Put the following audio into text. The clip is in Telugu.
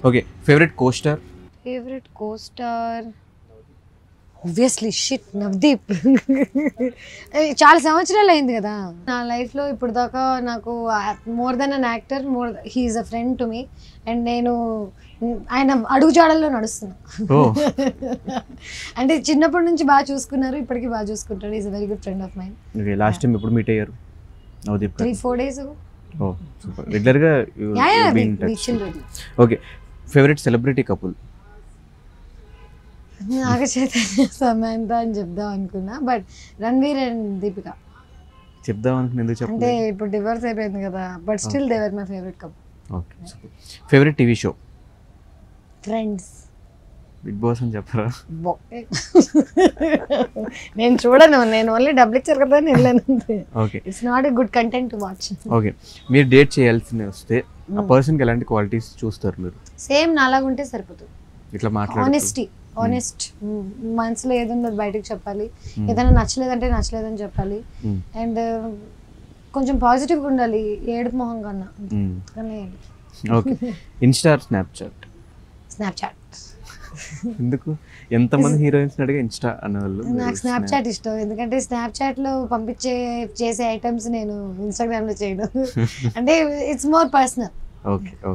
Okay, favourite costar? Favourite costar obviously shit Navdeep. చాలా సంవత్సరాలు అయింది కదా నా లైఫ్లో. ఇప్పుడు దాకా నాకు more than an actor, he's a friend to me. And నేను ఆయన అడుగుజాడల్లో నడుస్తున్నా. అంటే చిన్నప్పటి నుంచి బాగా చూసుకున్నారు, ఇప్పటికీ బాగా చూసుకుంటాడు. Is a very good friend of mine. Last time ఎప్పుడు మీట్ అయ్యారు నవదీప్? 3-4 days ago. ఓ సూపర్. రెగ్యులర్గా okay, favourite celebrity couple? Naga Chaitanya Samantha అని చెప్దాం అనుకున్నా, బట్ రణ్వీర్ అండ్ దీపిక చెప్దాం అనుకున్నా. ఎందుకు చెప్పండి? అంటే ఇప్పుడు డివోర్స్ అయిపోయింది కదా, but still they were my favourite couple. Okay, favourite TV show? Friends. Bigg Boss అని చెప్పరా? నేను చూడను, నేను ఓన్లీ డబ్బులు ఇచ్చారు కదా అని వెళ్ళాను. Okay, it's not a good content to watch. Okay, మీరు డేట్ చేయాల్సి వస్తే ఆ పర్సన్కి ఎలాంటి క్వాలిటీస్ చూస్తారు మీరు? సేమ్ నాలాగుంటే సరిపోతుంది. ఇట్లా ఆనెస్టీ, ఆనెస్ట్, మనసులో ఏదుందో బయటకు చెప్పాలి. ఏదైనా నచ్చలేదంటే నచ్చలేదని చెప్పాలి. అండ్ కొంచెం పాజిటివ్గా ఉండాలి, ఏడుపు మొహం కన్నా. Okay, Insta Snapchat? స్నాప్చాట్. ఎందుకు? ఎంతమంది హీరోయిన్స్ అడిగా ఇన్స్టా అనేవాళ్ళు. నాకు స్నాప్చాట్ ఇష్టం, ఎందుకంటే స్నాప్చాట్లో చేసే ఐటమ్స్ నేను ఇన్స్టాగ్రామ్లో చేయను. అంటే ఇట్స్ మోర్ పర్సనల్. ఓకే.